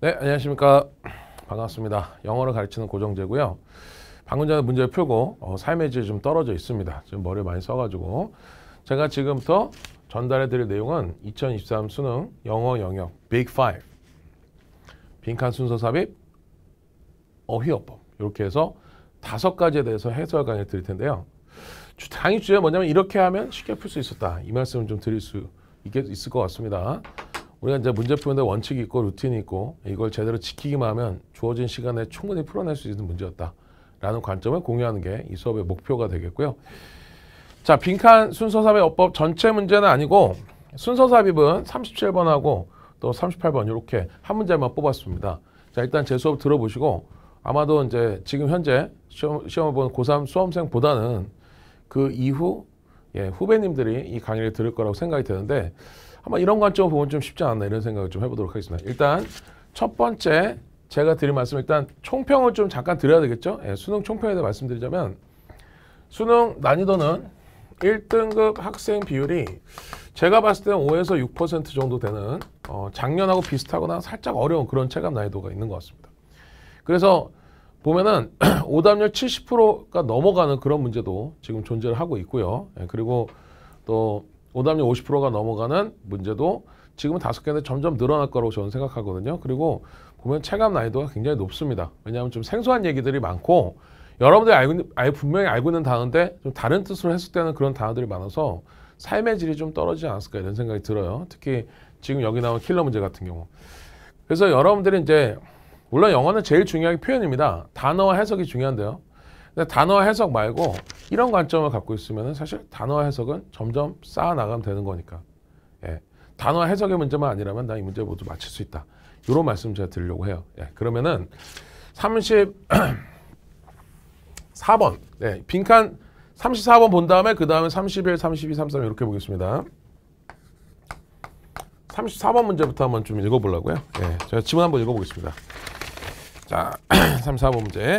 네, 안녕하십니까. 반갑습니다. 영어를 가르치는 고정재고요. 방금 전에 문제를 풀고 삶의 질이 좀 떨어져 있습니다. 지금 머리를 많이 써가지고 제가 지금부터 전달해 드릴 내용은 2023 수능 영어 영역 Big 5 빈칸 순서 삽입, 어휘어법 이렇게 해서 5가지에 대해서 해설 강의를 드릴 텐데요. 강의 주제가 뭐냐면 이렇게 하면 쉽게 풀 수 있었다. 이 말씀을 좀 드릴 수 있을 것 같습니다. 우리가 이제 문제 푸는데 원칙이 있고 루틴이 있고 이걸 제대로 지키기만 하면 주어진 시간에 충분히 풀어낼 수 있는 문제였다라는 관점을 공유하는 게 이 수업의 목표가 되겠고요. 자, 빈칸 순서 삽입 어법 전체 문제는 아니고 순서 삽입은 37번하고 또 38번 이렇게 한 문제만 뽑았습니다. 자, 일단 제 수업 들어보시고 아마도 이제 지금 현재 시험을 보는 고3 수험생보다는 그 이후 후배님들이 이 강의를 들을 거라고 생각이 되는데 아마 이런 관점을 보면 좀 쉽지 않나 이런 생각을 좀 해보도록 하겠습니다. 일단 첫 번째 제가 드릴 말씀 일단 총평을 좀 잠깐 드려야 되겠죠. 수능 총평에 대해 말씀드리자면 수능 난이도는 1등급 학생 비율이 제가 봤을 때는 5에서 6% 정도 되는 작년하고 비슷하거나 살짝 어려운 그런 체감 난이도가 있는 것 같습니다. 그래서 보면은 오답률 70%가 넘어가는 그런 문제도 지금 존재를 하고 있고요. 그리고 또 오답률 50%가 넘어가는 문제도 지금은 5개인데 점점 늘어날 거라고 저는 생각하거든요. 그리고 보면 체감 난이도가 굉장히 높습니다. 왜냐하면 좀 생소한 얘기들이 많고 여러분들이 분명히 알고 있는 단어인데 좀 다른 뜻으로 해석되는 그런 단어들이 많아서 삶의 질이 좀 떨어지지 않았을까 이런 생각이 들어요. 특히 지금 여기 나온 킬러 문제 같은 경우. 그래서 여러분들이 이제 물론 영어는 제일 중요한 게 표현입니다. 단어와 해석이 중요한데요. 근데 단어와 해석 말고 이런 관점을 갖고 있으면 사실 단어와 해석은 점점 쌓아나가면 되는 거니까. 단어와 해석의 문제만 아니라면 나 이 문제 모두 맞출 수 있다. 이런 말씀 제가 드리려고 해요. 그러면은 34번. 빈칸 34번 본 다음에 그 다음에 31, 32, 33 이렇게 보겠습니다. 34번 문제부터 한번 좀 읽어보려고요. 제가 지문 한번 읽어보겠습니다. 자, 34번 문제.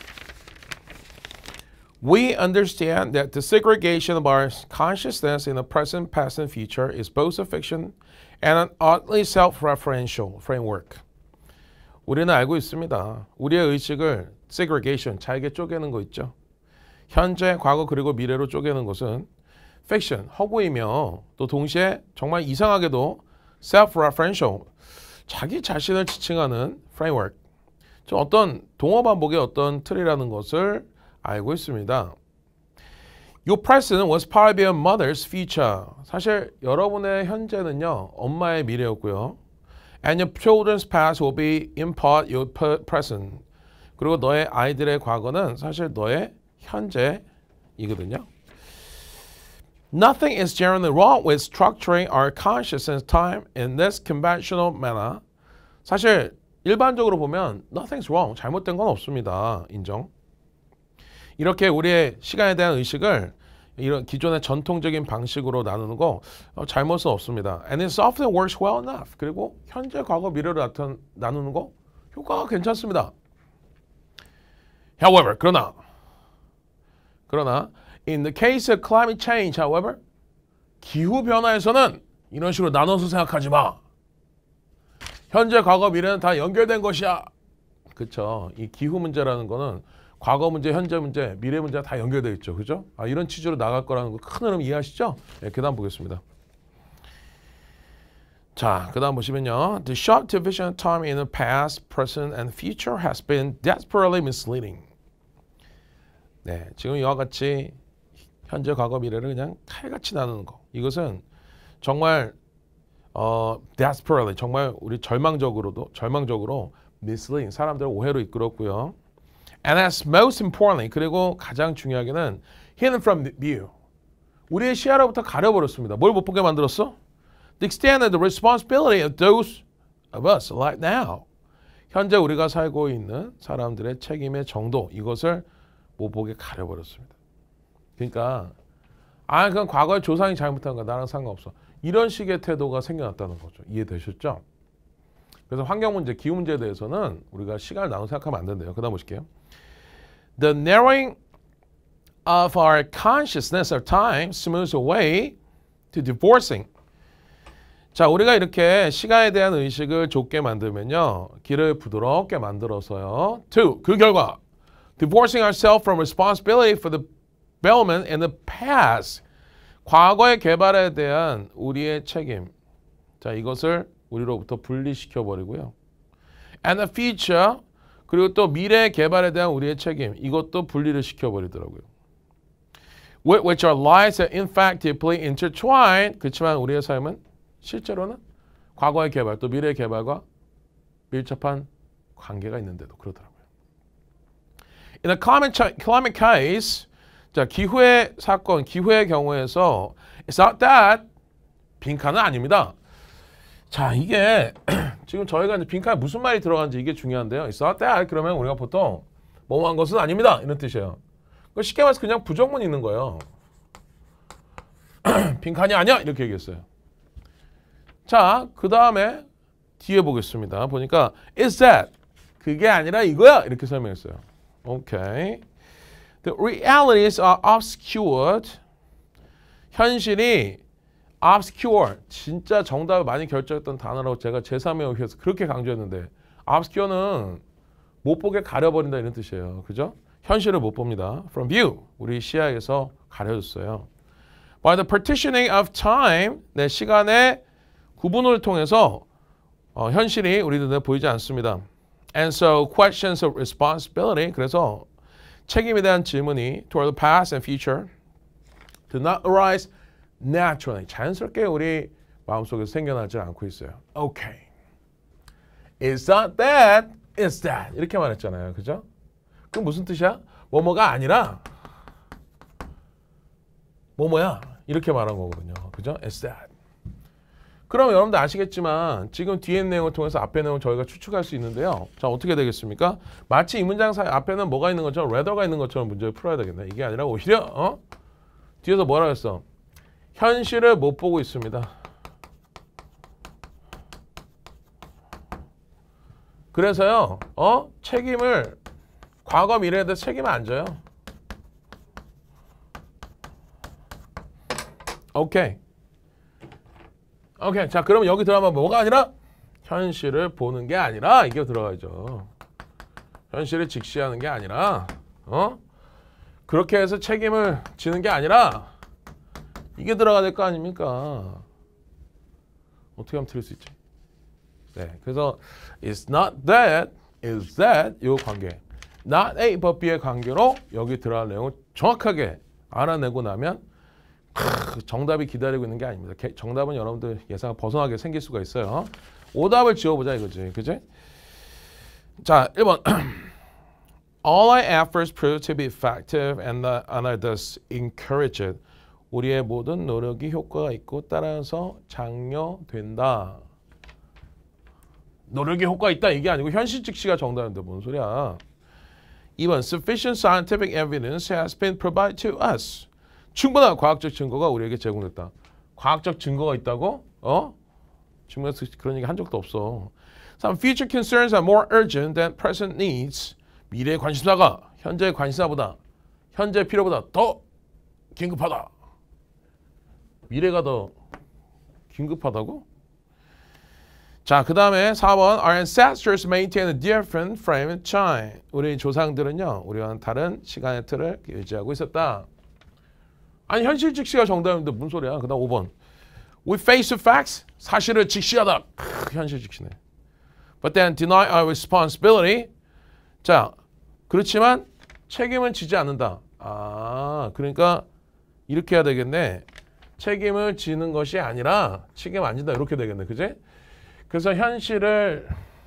We understand that the segregation of our consciousness in the present, past, and future is both a fiction and an oddly self-referential framework. 우리는 알고 있습니다. 우리의 의식을 segregation, 잘게 쪼개는 거 있죠. 현재, 과거, 그리고 미래로 쪼개는 것은 fiction, 허구이며 또 동시에 정말 이상하게도 self-referential, 자기 자신을 지칭하는 framework, 좀 어떤 동어 반복의 어떤 틀이라는 것을 알고 있습니다. Your present was part of your mother's future. 사실 여러분의 현재는요, 엄마의 미래였고요. And your children's past will be in part your present. 그리고 너의 아이들의 과거는 사실 너의 현재이거든요. Nothing is generally wrong with structuring our consciousness time in this conventional manner. 사실 일반적으로 보면 nothing's wrong, 잘못된 건 없습니다. 인정. 이렇게 우리의 시간에 대한 의식을 이런 기존의 전통적인 방식으로 나누는 거 잘못은 없습니다. And it often works well enough. 그리고 현재, 과거, 미래로 나누는 거 효과가 괜찮습니다. However, 그러나 in the case of climate change, however, 기후 변화에서는 이런 식으로 나눠서 생각하지 마. 현재, 과거, 미래는 다 연결된 것이야. 그렇죠. 이 기후 문제라는 거는 과거 문제, 현재 문제, 미래 문제가 다 연결되어 있죠. 그죠? 이런 취지로 나갈 거라는 거 큰 흐름 이해하시죠? 그 다음 보겠습니다. 자, 그 다음 보시면요. The sharp division of time in the past, present, and future has been desperately misleading. 지금 이와 같이 현재, 과거, 미래를 그냥 칼같이 나누는 거. 이것은 정말 desperately, 정말 우리 절망적으로 misleading, 사람들을 오해로 이끌었고요. And as most importantly, 그리고 가장 중요하게는 hidden from view. 우리의 시야로부터 가려버렸습니다. 뭘 못 보게 만들었어? The extent of the responsibility of those of us alive now. 현재 우리가 살고 있는 사람들의 책임의 정도, 이것을 못 보게 가려버렸습니다. 그러니까 그건 과거의 조상이 잘못한 거야. 나랑 상관없어. 이런 식의 태도가 생겨났다는 거죠. 이해되셨죠? 그래서 환경 문제, 기후 문제에 대해서는 우리가 시간을 나눠 생각하면 안 된대요. 그 다음 보실게요. The narrowing of our consciousness of time smooths away to divorcing. 자, 우리가 이렇게 시간에 대한 의식을 좁게 만들면요. 길을 부드럽게 만들어서요. 2. 그 결과 divorcing ourselves from responsibility for the development in the past. 과거의 개발에 대한 우리의 책임. 자, 이것을 우리로부터 분리시켜 버리고요. And the future. 그리고 또 미래의 개발에 대한 우리의 책임. 이것도 분리를 시켜 버리더라고요. Which our lives are in fact deeply intertwined. 그렇지만 우리의 삶은 실제로는 과거의 개발 또 미래의 개발과 밀접한 관계가 있는데도 그러더라고요. In a climate case, 자, 기후의 사건, 기후의 경우에서 it's not that 빈칸은 아닙니다. 자, 이게 지금 저희가 이제 빈칸에 무슨 말이 들어가는지 이게 중요한데요. It's not that 그러면 우리가 보통 뭐뭐한 것은 아닙니다 이런 뜻이에요. 쉽게 말해서 그냥 부정문이 있는 거예요. 빈칸이 아니야 이렇게 얘기했어요. 자, 그 다음에 뒤에 보겠습니다. 보니까 is that 그게 아니라 이거야 이렇게 설명했어요. 오케이. The realities are obscured. 현실이 obscure. 진짜 정답을 많이 결정했던 단어라고 제가 제3의 오히에서 그렇게 강조했는데 obscure는 못 보게 가려버린다 이런 뜻이에요. 그죠? 현실을 못 봅니다. From view. 우리 시야에서 가려졌어요. By the partitioning of time. 내 시간의 구분을 통해서 현실이 우리 눈에 보이지 않습니다. And so questions of responsibility. 그래서 책임에 대한 질문이 toward the past and future do not arise naturally. 자연스럽게 우리 마음속에서 생겨나지 않고 있어요. Okay. It's not that, it's that. 이렇게 말했잖아요. 그죠? 그럼 무슨 뜻이야? 뭐뭐가 아니라 뭐뭐야. 이렇게 말한 거거든요. 그죠? It's that. 그럼 여러분들 아시겠지만 지금 뒤에 내용을 통해서 앞에 내용을 저희가 추측할 수 있는데요. 자, 어떻게 되겠습니까? 마치 이 문장 사이 앞에는 뭐가 있는 것처럼 rather가 있는 것처럼 문제를 풀어야 되겠네. 이게 아니라 오히려 뒤에서 뭐라고 했어? 현실을 못 보고 있습니다. 그래서요. 책임을 과거 미래에 대해서 책임을 안 져요. 오케이. 오케이. 자, 그럼 여기 들어가면 뭐가 아니라 현실을 보는 게 아니라 이게 들어가죠. 현실을 직시하는 게 아니라 그렇게 해서 책임을 지는 게 아니라 이게 들어가야 될 거 아닙니까? 어떻게 하면 틀릴 수 있지? 네. 그래서 it's not that, is that 이 관계. not A but B의 관계로 여기 들어갈 내용을 정확하게 알아내고 나면 정답이 기다리고 있는 게 아닙니다. 정답은 여러분들 예상 벗어나게 생길 수가 있어요. 오답을 지어보자 이거지. 그지? 자, 1번. All our efforts prove to be effective and are thus encouraged. 우리의 모든 노력이 효과가 있고 따라서 장려된다. 노력이 효과가 있다 이게 아니고 현실 직시가 정답인데 뭔 소리야. 2번. Sufficient scientific evidence has been provided to us. 충분한 과학적 증거가 우리에게 제공됐다. 과학적 증거가 있다고? 증명해서 그런 얘기 한 적도 없어. Some future concerns are more urgent than present needs. 미래의 관심사가 현재의 관심사보다 현재의 필요보다 더 긴급하다. 미래가 더 긴급하다고? 자, 그 다음에 4번. Our ancestors maintain a different frame of time. 우리 조상들은요. 우리와는 다른 시간의 틀을 유지하고 있었다. 아니 현실 직시가 정답인데 무슨 소리야. 그 다음 5번. We face the facts. 사실을 직시하다. 현실 직시네. But then deny our responsibility. 자, 그렇지만 책임은 지지 않는다. 그러니까 이렇게 해야 되겠네. 책임을 지는 것이 아니라 책임 안 진다. 이렇게 되겠네. 그지? 그래서 현실을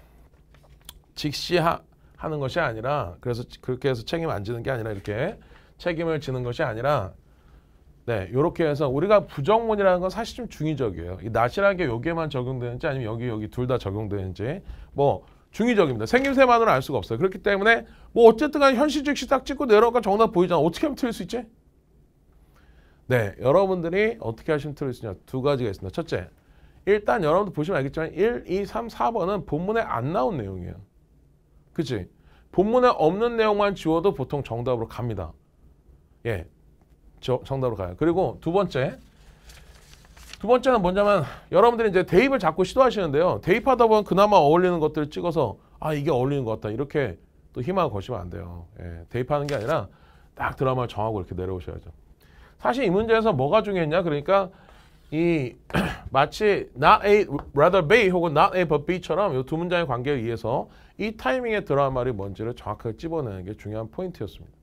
직시하는 것이 아니라 그래서 그렇게 해서 책임 안 지는 게 아니라 이렇게 책임을 지는 것이 아니라 네, 이렇게 해서 우리가 부정문이라는 건 사실 좀 중의적이에요. 이 not이라는 게 여기에만 적용되는지 아니면 여기 둘 다 적용되는지 뭐 중의적입니다. 생김새만으로 알 수가 없어요. 그렇기 때문에 뭐 어쨌든 간에 현실 직시 딱 찍고 내려가 정답 보이잖아. 어떻게 하면 틀릴 수 있지? 네, 여러분들이 어떻게 하시면 틀릴 수 있냐. 두 가지가 있습니다. 첫째, 일단 여러분들 보시면 알겠지만 1, 2, 3, 4번은 본문에 안 나온 내용이에요. 그치? 본문에 없는 내용만 지워도 보통 정답으로 갑니다. 예, 정답으로 가요. 그리고 두 번째, 두 번째는 뭐냐면 여러분들이 이제 대입을 자꾸 시도하시는데요. 대입하다 보면 그나마 어울리는 것들을 찍어서 아 이게 어울리는 것 같다 이렇게 또 희망을 거시면 안 돼요. 예, 대입하는 게 아니라 딱 드라마를 정하고 이렇게 내려오셔야죠. 사실 이 문제에서 뭐가 중요했냐? 그러니까 이 마치 not A, rather B 혹은 not A but B처럼 이 두 문장의 관계를 이해해서 이 타이밍의 드라마를 뭔지를 정확하게 찝어내는 게 중요한 포인트였습니다.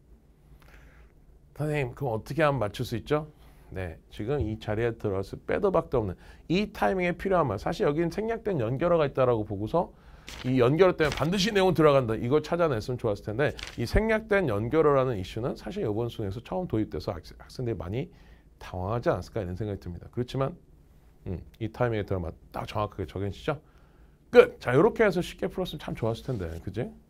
선생님, 그럼 어떻게 하면 맞출 수 있죠? 네, 지금 이 자리에 들어서 빼도 박도 없는 이 타이밍에 필요한 말. 사실 여기는 생략된 연결어가 있다라고 보고서 이 연결어 때문에 반드시 내용 들어간다. 이걸 찾아냈으면 좋았을 텐데 이 생략된 연결어라는 이슈는 사실 이번 수능에서 처음 도입돼서 학생들이 많이 당황하지 않았을까 이런 생각이 듭니다. 그렇지만 이 타이밍에 들어만 딱 정확하게 적용시죠. 끝! 자, 이렇게 해서 쉽게 풀었으면 참 좋았을 텐데, 그지?